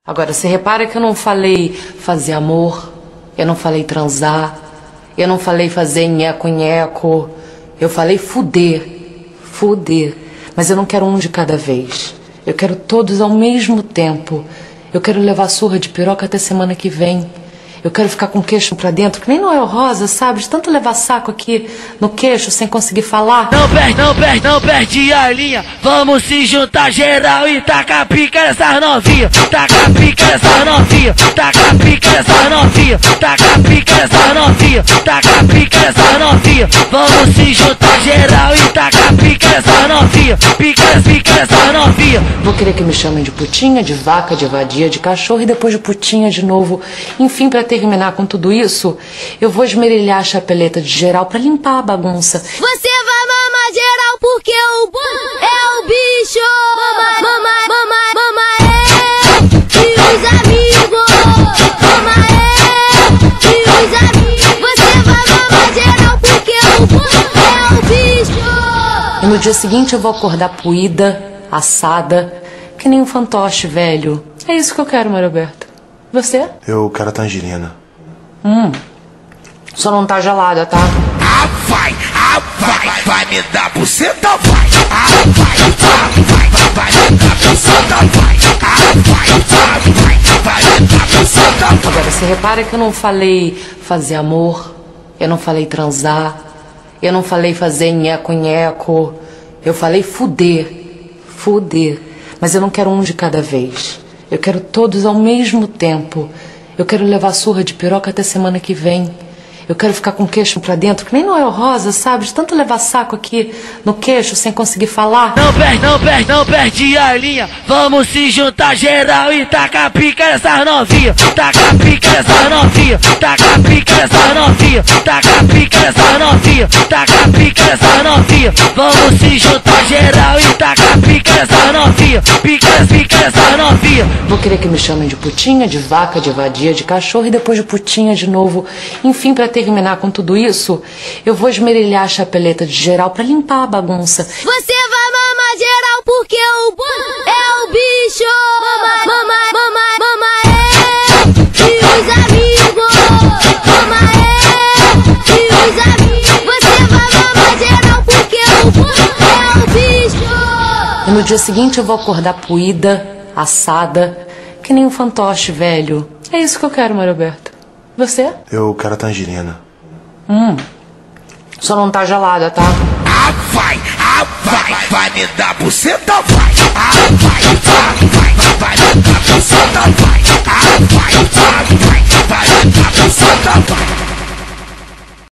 Agora, você repara que eu não falei fazer amor, eu não falei transar, eu não falei fazer nheco-nheco, eu falei fuder, fuder. Mas eu não quero um de cada vez, eu quero todos ao mesmo tempo. Eu quero levar surra de piroca até semana que vem. Eu quero ficar com o queixo pra dentro, que nem Noel Rosa, sabe? De tanto levar saco aqui no queixo sem conseguir falar. Não perde a linha. Vamos se juntar geral e tacar pica nessas novinha. Tacar pica nessas novinha. Tacar pica nessas novinha. Tacar pica nessas novinha. Tacar pica nessas novinha. Vamos se juntar geral e tacar pica nessas novinha. Pica nessas novinha. Vou querer que me chamem de putinha, de vaca, de vadia, de cachorro e depois de putinha de novo. Enfim, pra terminar com tudo isso, eu vou esmerilhar a chapeleta de geral pra limpar a bagunça. Você vai mamar geral porque o bom é o bicho. Mama é e os amigos. Mama é e os amigos. Você vai mamar geral porque o bom é o bicho. E no dia seguinte eu vou acordar puída, assada, que nem um fantoche velho. É isso que eu quero, Mário Alberto. Você? Eu quero a tangerina. Só não tá gelada, tá? Vai me dar buceta, vai me dar buceta, vai me dar buceta. Agora, você repara que eu não falei fazer amor, eu não falei transar, eu não falei fazer nheco-nheco, eu falei fuder, fuder. Mas eu não quero um de cada vez, eu quero todos ao mesmo tempo. Eu quero levar surra de piroca até semana que vem. Eu quero ficar com o queixo pra dentro, que nem Noel Rosa, sabe? De tanto levar saco aqui no queixo sem conseguir falar. Não perde a linha. Vamos se juntar geral e tacar pica nessas novinha. Tacar pica nessas novinha. Tacar pica nessas novinha. Tacar pica nessas novinha. Tacar pica nessas novinha. Vamos se juntar geral e tacar pica nessas novinha. Pica nessas novinha. Vou querer que me chamem de putinha, de vaca, de vadia, de cachorro e depois de putinha de novo. Enfim, pra terminar com tudo isso, eu vou esmerilhar a chapeleta de geral pra limpar a bagunça. Você vai mamar geral porque o bom é o bicho. Mama é e os amigos. Mama é e os amigos. Você vai mamar geral porque o bom é o bicho. E no dia seguinte eu vou acordar puída, assada, que nem um fantoche velho. É isso que eu quero, Mário Alberto. Você? Eu quero a tangerina. Só não tá gelada, tá? Vai me dar buceta, vai me dar buceta.